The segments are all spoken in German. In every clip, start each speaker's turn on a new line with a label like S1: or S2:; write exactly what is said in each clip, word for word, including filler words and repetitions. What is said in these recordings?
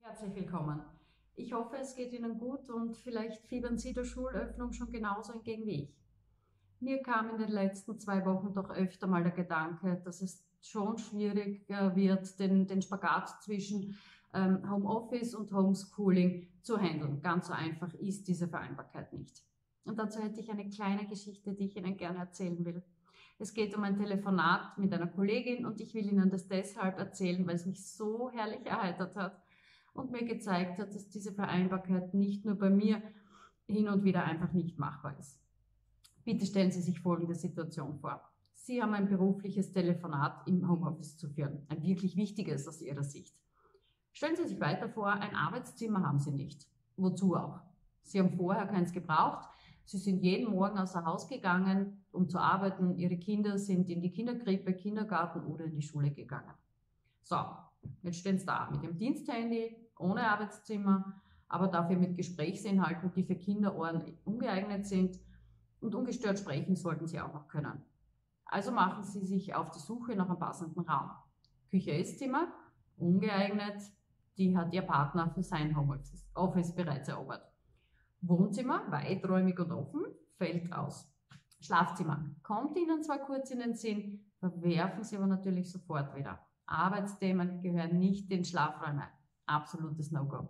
S1: Herzlich willkommen. Ich hoffe, es geht Ihnen gut und vielleicht fiebern Sie der Schulöffnung schon genauso entgegen wie ich. Mir kam in den letzten zwei Wochen doch öfter mal der Gedanke, dass es schon schwierig äh, wird, den, den Spagat zwischen ähm, Homeoffice und Homeschooling zu handeln. Ganz so einfach ist diese Vereinbarkeit nicht. Und dazu hätte ich eine kleine Geschichte, die ich Ihnen gerne erzählen will. Es geht um ein Telefonat mit einer Kollegin und ich will Ihnen das deshalb erzählen, weil es mich so herrlich erheitert hat und mir gezeigt hat, dass diese Vereinbarkeit nicht nur bei mir hin und wieder einfach nicht machbar ist. Bitte stellen Sie sich folgende Situation vor. Sie haben ein berufliches Telefonat im Homeoffice zu führen, ein wirklich wichtiges aus Ihrer Sicht. Stellen Sie sich weiter vor, ein Arbeitszimmer haben Sie nicht. Wozu auch? Sie haben vorher keins gebraucht. Sie sind jeden Morgen außer Haus gegangen, um zu arbeiten. Ihre Kinder sind in die Kinderkrippe, Kindergarten oder in die Schule gegangen. So, jetzt stehen Sie da mit Ihrem Diensthandy, ohne Arbeitszimmer, aber dafür mit Gesprächsinhalten, die für Kinderohren ungeeignet sind, und ungestört sprechen sollten Sie auch noch können. Also machen Sie sich auf die Suche nach einem passenden Raum. Küche, Esszimmer, ungeeignet, die hat Ihr Partner für sein Homeoffice bereits erobert. Wohnzimmer, weiträumig und offen, fällt aus. Schlafzimmer, kommt Ihnen zwar kurz in den Sinn, verwerfen Sie aber natürlich sofort wieder. Arbeitsthemen gehören nicht in Schlafräume. Absolutes No-Go.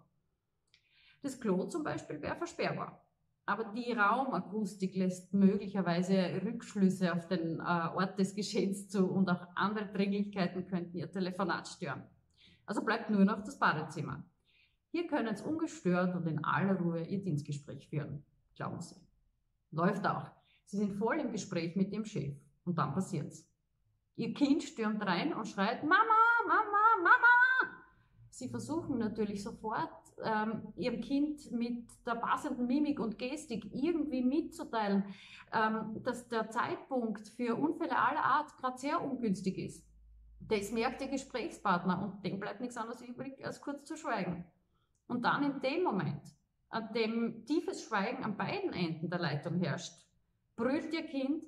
S1: Das Klo zum Beispiel wäre versperrbar. Aber die Raumakustik lässt möglicherweise Rückschlüsse auf den äh, Ort des Geschehens zu und auch andere Dringlichkeiten könnten Ihr Telefonat stören. Also bleibt nur noch das Badezimmer. Hier können Sie ungestört und in aller Ruhe Ihr Dienstgespräch führen. Glauben Sie. Läuft auch. Sie sind voll im Gespräch mit Ihrem Chef und dann passiert's. Ihr Kind stürmt rein und schreit, Mama, Mama, Mama! Sie versuchen natürlich sofort, ähm, Ihrem Kind mit der passenden Mimik und Gestik irgendwie mitzuteilen, ähm, dass der Zeitpunkt für Unfälle aller Art gerade sehr ungünstig ist. Das merkt Ihr Gesprächspartner und dem bleibt nichts anderes übrig, als kurz zu schweigen. Und dann in dem Moment, an dem tiefes Schweigen an beiden Enden der Leitung herrscht, brüllt Ihr Kind,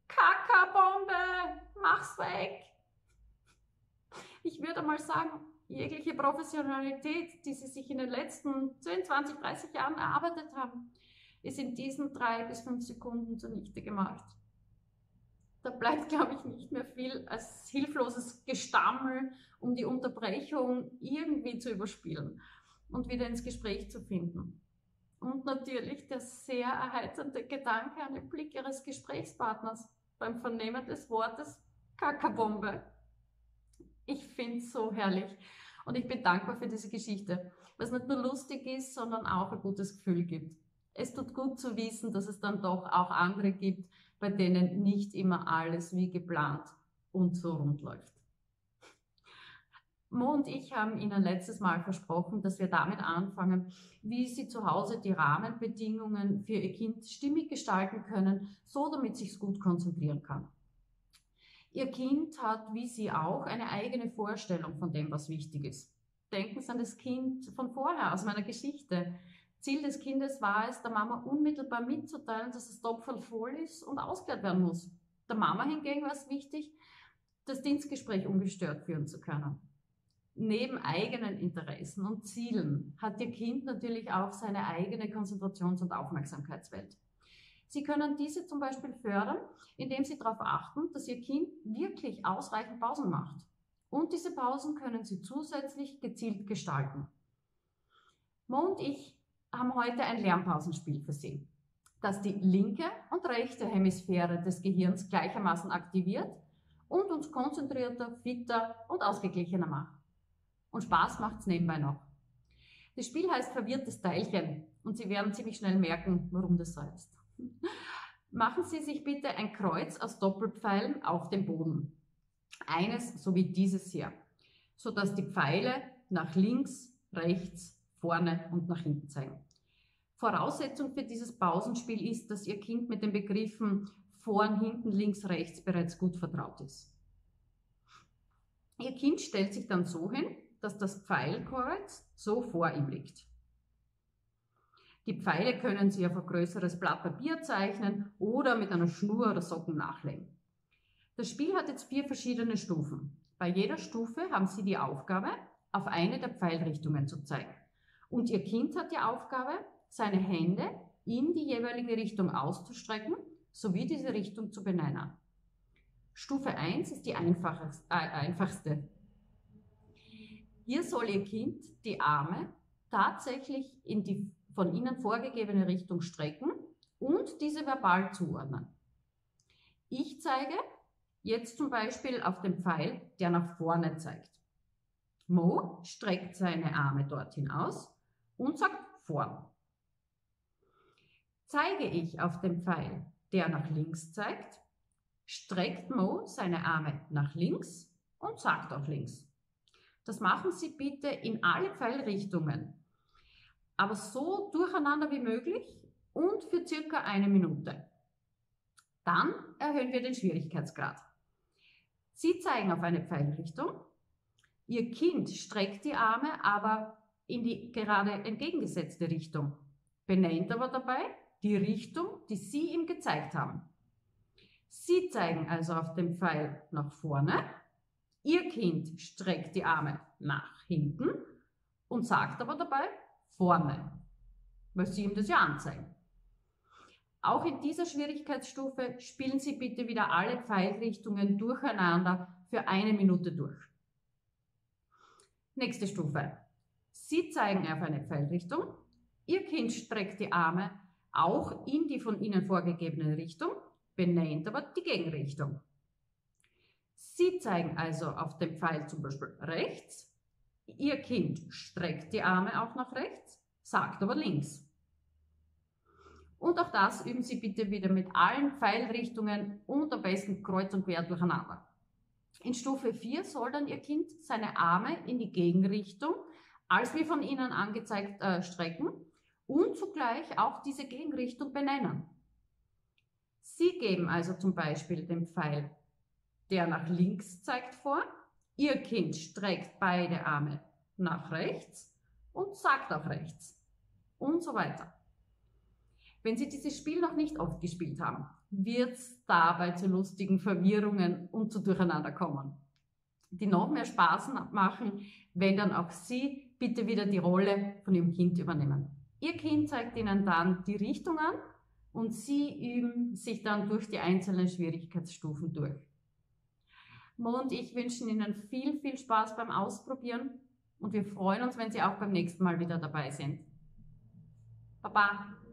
S1: Kakabombe, mach's weg! Ich würde mal sagen, jegliche Professionalität, die Sie sich in den letzten zehn, zwanzig, dreißig Jahren erarbeitet haben, ist in diesen drei bis fünf Sekunden zunichte gemacht. Da bleibt, glaube ich, nicht mehr viel als hilfloses Gestammel, um die Unterbrechung irgendwie zu überspielen und wieder ins Gespräch zu finden. Und natürlich der sehr erheiternde Gedanke an den Blick Ihres Gesprächspartners beim Vernehmen des Wortes Kakabombe. Ich finde es so herrlich und ich bin dankbar für diese Geschichte, was nicht nur lustig ist, sondern auch ein gutes Gefühl gibt. Es tut gut zu wissen, dass es dann doch auch andere gibt, bei denen nicht immer alles wie geplant und so rund läuft. Mo und ich haben Ihnen letztes Mal versprochen, dass wir damit anfangen, wie Sie zu Hause die Rahmenbedingungen für Ihr Kind stimmig gestalten können, so damit es sich gut konzentrieren kann. Ihr Kind hat, wie Sie auch, eine eigene Vorstellung von dem, was wichtig ist. Denken Sie an das Kind von vorher, aus meiner Geschichte. Ziel des Kindes war es, der Mama unmittelbar mitzuteilen, dass das Topferl voll ist und ausgeleert werden muss. Der Mama hingegen war es wichtig, das Dienstgespräch ungestört führen zu können. Neben eigenen Interessen und Zielen hat Ihr Kind natürlich auch seine eigene Konzentrations- und Aufmerksamkeitswelt. Sie können diese zum Beispiel fördern, indem Sie darauf achten, dass Ihr Kind wirklich ausreichend Pausen macht. Und diese Pausen können Sie zusätzlich gezielt gestalten. Mo und ich haben heute ein Lernpausenspiel für Sie, das die linke und rechte Hemisphäre des Gehirns gleichermaßen aktiviert und uns konzentrierter, fitter und ausgeglichener macht. Und Spaß macht es nebenbei noch. Das Spiel heißt verwirrtes Teilchen und Sie werden ziemlich schnell merken, warum das so heißt. Machen Sie sich bitte ein Kreuz aus Doppelpfeilen auf dem Boden. Eines so wie dieses hier, sodass die Pfeile nach links, rechts, vorne und nach hinten zeigen. Voraussetzung für dieses Pausenspiel ist, dass Ihr Kind mit den Begriffen vorn, hinten, links, rechts bereits gut vertraut ist. Ihr Kind stellt sich dann so hin, dass das Pfeilkreuz so vor ihm liegt. Die Pfeile können Sie auf ein größeres Blatt Papier zeichnen oder mit einer Schnur oder Socken nachlegen. Das Spiel hat jetzt vier verschiedene Stufen. Bei jeder Stufe haben Sie die Aufgabe, auf eine der Pfeilrichtungen zu zeigen. Und Ihr Kind hat die Aufgabe, seine Hände in die jeweilige Richtung auszustrecken, sowie diese Richtung zu benennen. Stufe eins ist die einfachste. Äh, einfachste. Hier soll Ihr Kind die Arme tatsächlich in die von Ihnen vorgegebene Richtung strecken und diese verbal zuordnen. Ich zeige jetzt zum Beispiel auf den Pfeil, der nach vorne zeigt. Mo streckt seine Arme dorthin aus und sagt vorn. Zeige ich auf den Pfeil, der nach links zeigt, streckt Mo seine Arme nach links und sagt auch links. Das machen Sie bitte in alle Pfeilrichtungen, aber so durcheinander wie möglich und für circa eine Minute. Dann erhöhen wir den Schwierigkeitsgrad. Sie zeigen auf eine Pfeilrichtung. Ihr Kind streckt die Arme aber in die gerade entgegengesetzte Richtung, benennt aber dabei die Richtung, die Sie ihm gezeigt haben. Sie zeigen also auf den Pfeil nach vorne. Ihr Kind streckt die Arme nach hinten und sagt aber dabei vorne, weil Sie ihm das ja anzeigen. Auch in dieser Schwierigkeitsstufe spielen Sie bitte wieder alle Pfeilrichtungen durcheinander für eine Minute durch. Nächste Stufe. Sie zeigen auf eine Pfeilrichtung. Ihr Kind streckt die Arme auch in die von Ihnen vorgegebene Richtung, benennt aber die Gegenrichtung. Sie zeigen also auf den Pfeil zum Beispiel rechts. Ihr Kind streckt die Arme auch nach rechts, sagt aber links. Und auch das üben Sie bitte wieder mit allen Pfeilrichtungen und am besten kreuz und quer durcheinander. In Stufe vier soll dann Ihr Kind seine Arme in die Gegenrichtung, als wir von Ihnen angezeigt, äh, strecken und zugleich auch diese Gegenrichtung benennen. Sie geben also zum Beispiel den Pfeil, der nach links zeigt, vor. Ihr Kind streckt beide Arme nach rechts und sagt auch rechts und so weiter. Wenn Sie dieses Spiel noch nicht oft gespielt haben, wird es dabei zu lustigen Verwirrungen und zu Durcheinander kommen, die noch mehr Spaß machen, wenn dann auch Sie bitte wieder die Rolle von Ihrem Kind übernehmen. Ihr Kind zeigt Ihnen dann die Richtung an und Sie üben sich dann durch die einzelnen Schwierigkeitsstufen durch. Mo und ich wünschen Ihnen viel, viel Spaß beim Ausprobieren und wir freuen uns, wenn Sie auch beim nächsten Mal wieder dabei sind. Baba!